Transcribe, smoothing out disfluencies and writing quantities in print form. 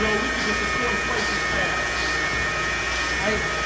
Joe, we can get the 4th place fast.